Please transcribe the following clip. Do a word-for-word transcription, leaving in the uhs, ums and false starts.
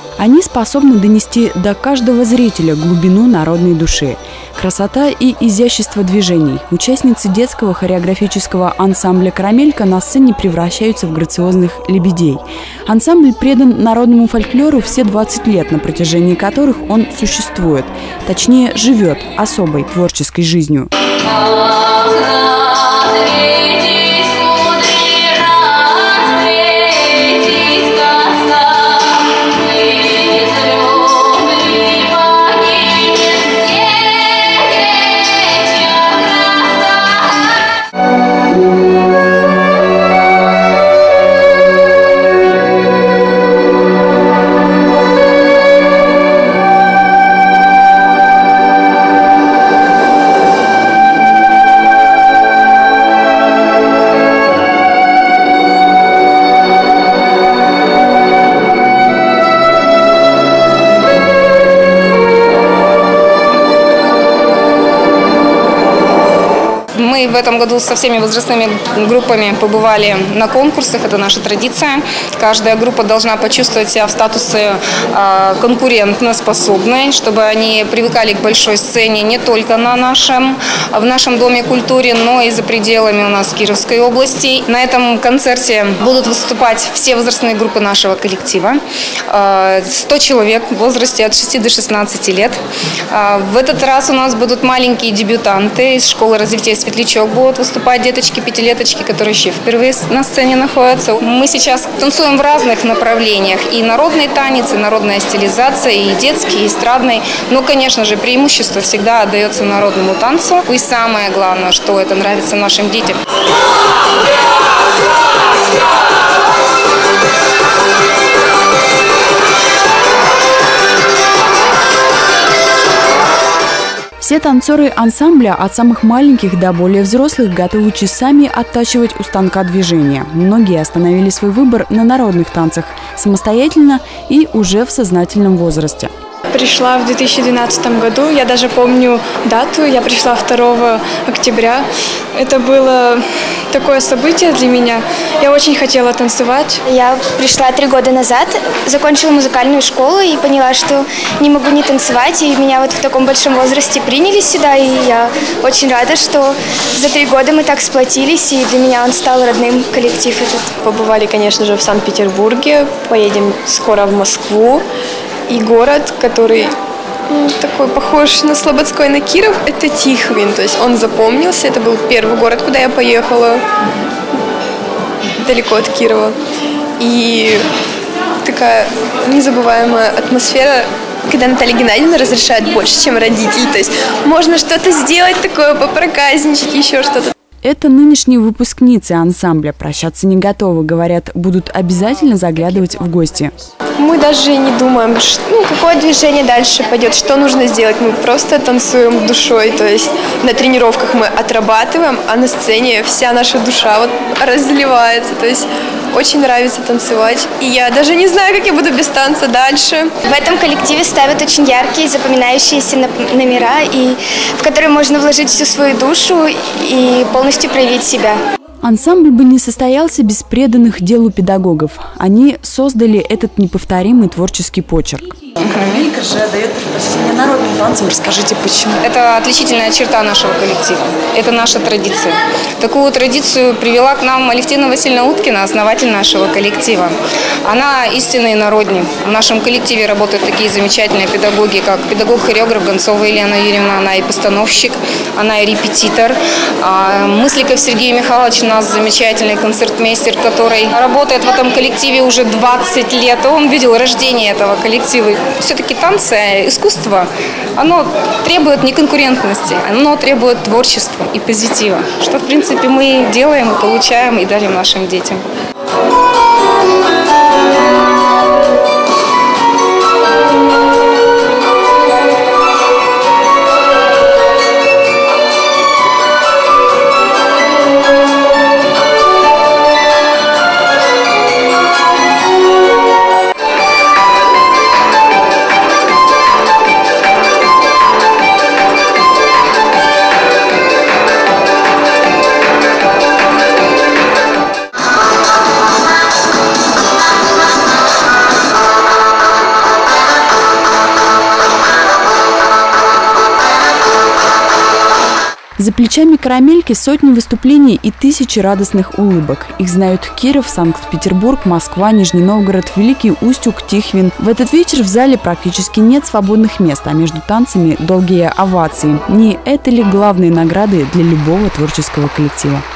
Они способны донести до каждого зрителя глубину народной души. Красота и изящество движений. Участницы детского хореографического ансамбля «Карамелька» на сцене превращаются в грациозных лебедей. Ансамбль предан народному фольклору все двадцать лет, на протяжении которых он существует. Точнее, живет особой творческой жизнью. Мы в этом году со всеми возрастными группами побывали на конкурсах. Это наша традиция. Каждая группа должна почувствовать себя в статусе э, конкурентоспособной, чтобы они привыкали к большой сцене не только на нашем, в нашем Доме культуры, но и за пределами у нас Кировской области. На этом концерте будут выступать все возрастные группы нашего коллектива. сто человек в возрасте от шести до шестнадцати лет. В этот раз у нас будут маленькие дебютанты из школы развития «Светлячок». Будут выступать деточки-пятилеточки, которые еще впервые на сцене находятся. Мы сейчас танцуем в разных направлениях. И народный танец, и народная стилизация, и детский, и эстрадный. Но, конечно же, преимущество всегда отдается народному танцу. И самое главное, что это нравится нашим детям. Все танцоры ансамбля, от самых маленьких до более взрослых, готовы часами оттачивать у станка движения. Многие остановили свой выбор на народных танцах самостоятельно и уже в сознательном возрасте. Пришла в две тысячи двенадцатом году, я даже помню дату, я пришла второго октября. Это было такое событие для меня. Я очень хотела танцевать. Я пришла три года назад, закончила музыкальную школу и поняла, что не могу не танцевать. И меня вот в таком большом возрасте приняли сюда. И я очень рада, что за три года мы так сплотились, и для меня он стал родным, коллектив этот. Побывали, конечно же, в Санкт-Петербурге, поедем скоро в Москву. И город, который ну, такой похож на Слободской, на Киров, это Тихвин. То есть он запомнился. Это был первый город, куда я поехала, далеко от Кирова. И такая незабываемая атмосфера, когда Наталья Геннадьевна разрешает больше, чем родители. То есть можно что-то сделать такое, попроказничать, еще что-то. Это нынешние выпускницы ансамбля. Прощаться не готовы. Говорят, будут обязательно заглядывать в гости. Мы даже не думаем, что, ну, какое движение дальше пойдет, что нужно сделать. Мы просто танцуем душой. То есть на тренировках мы отрабатываем, а на сцене вся наша душа вот разливается. То есть очень нравится танцевать. И я даже не знаю, как я буду без танца дальше. В этом коллективе ставят очень яркие, запоминающиеся номера, и в которые можно вложить всю свою душу и полностью проявить себя. Ансамбль бы не состоялся без преданных делу педагогов. Они создали этот неповторимый творческий почерк. Карамелька же дает предпочтение народным танцам. Расскажите, почему? Это отличительная черта нашего коллектива. Это наша традиция. Такую традицию привела к нам Алевтина Васильевна Уткина, основатель нашего коллектива. Она истинный народник. В нашем коллективе работают такие замечательные педагоги, как педагог-хореограф Гонцова Елена Юрьевна. Она и постановщик, она и репетитор. Мысликов Сергей Михайлович у нас замечательный концертмейстер, который работает в этом коллективе уже двадцать лет. Он видел рождение этого коллектива. Все-таки танцы, искусство, оно требует не конкурентности, оно требует творчества и позитива, что, в принципе, мы делаем и получаем и дарим нашим детям. За плечами «Карамельки» сотни выступлений и тысячи радостных улыбок. Их знают Киров, Санкт-Петербург, Москва, Нижний Новгород, Великий Устюг, Тихвин. В этот вечер в зале практически нет свободных мест, а между танцами долгие овации. Не это ли главные награды для любого творческого коллектива?